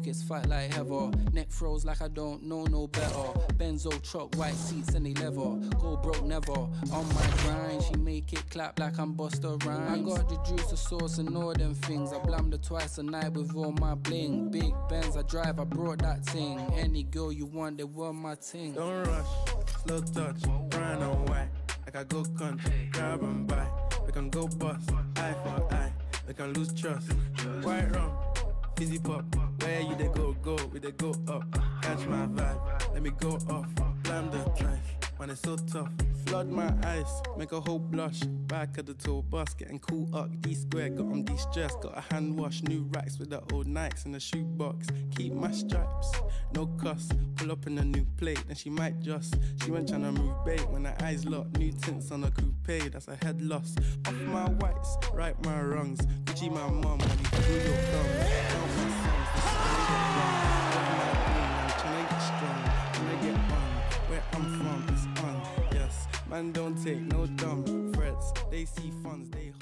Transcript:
pockets fat like heather. Neck froze like I don't know no better. Benzo truck, white seats and they leather. Go broke never. On my grind, she make it clap like I'm Busta Rhymes. I got the juice, the sauce and all them things. I blammed her twice a night with all my bling. Big Benz I drive, I brought that ting. Any girl you want, they want my ting. Don't rush, slow touch, brown and white. Like I go country, grab and buy. We can go bust, eye for eye. We can lose trust. White rum, fizzy pop. Where you they go, we they go up. Catch my vibe, let me go off. Blam the drive, man it's so tough. Flood my eyes, make a whole blush. Back at the tour bus, getting cool up. D-square, got on de-stress. Got a hand wash, new racks with the old Nikes in the shoebox. Keep my stripes, no cuss. Pull up in a new plate, then she might just. She went tryna move bait when her eyes locked. New tints on a coupe, that's a head loss. Off my whites, right my wrongs. Gucci my mum, money through your thumbs. Count my sons, this is I'm tryna get strong, tryna get on. Where I'm from, it's on, yes. Man don't take no dumb threats. They see funds, they